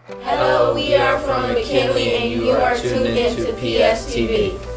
Hello, we are from McKinley and you are tuned into PSTV.